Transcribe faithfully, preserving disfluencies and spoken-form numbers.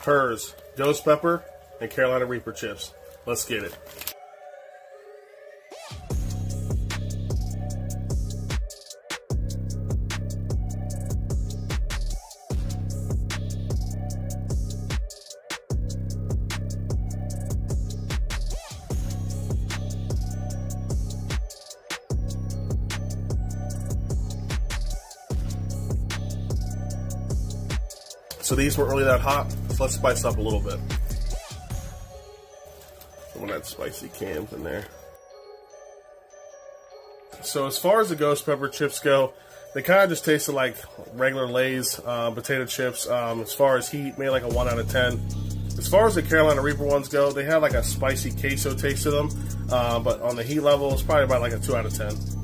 Herr's Ghost Pepper and Carolina Reaper chips. Let's get it. So these weren't really that hot, so let's spice up a little bit. I want that spicy cams in there. So as far as the Ghost Pepper chips go, they kind of just tasted like regular Lay's uh, potato chips. Um, as far as heat, maybe like a one out of ten. As far as the Carolina Reaper ones go, they have like a spicy queso taste to them, uh, but on the heat level, it's probably about like a two out of ten.